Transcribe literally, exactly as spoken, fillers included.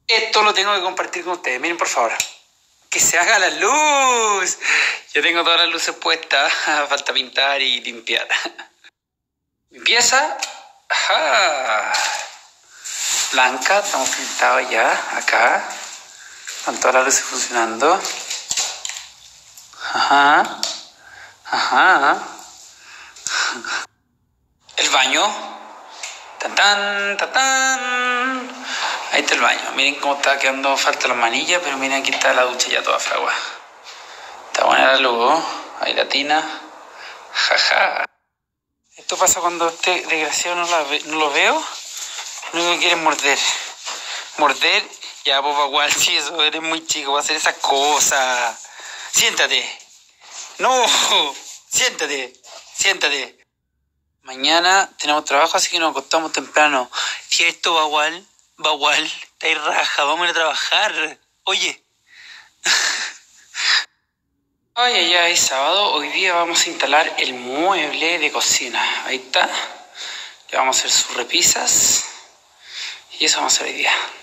Esto lo tengo que compartir con ustedes. Miren, por favor. ¡Que se haga la luz! Yo tengo todas las luces puestas. Falta pintar y limpiar. Limpieza. Ajá. Blanca. Estamos pintados ya. Acá. Están todas las luces funcionando. Ajá. Ajá. El baño. Tan tan, tan tan. Ahí está el baño. Miren cómo está quedando, falta la manilla, pero miren, aquí está la ducha ya toda fragua. Está buena la luz. Ahí la tina. Jaja. Esto pasa cuando este desgraciado no, la ve, no lo veo. Lo único que quiere es morder. Morder. Ya, pues, igual, si eso, eres muy chico, va a hacer esas cosas. Siéntate. No. Siéntate. Siéntate. Mañana tenemos trabajo, así que nos acostamos temprano. Si esto va igual, va igual, está ahí raja, vamos a ir a trabajar. Oye. Ay, ay, ay, sábado. Hoy día vamos a instalar el mueble de cocina. Ahí está. Le vamos a hacer sus repisas. Y eso vamos a hacer hoy día.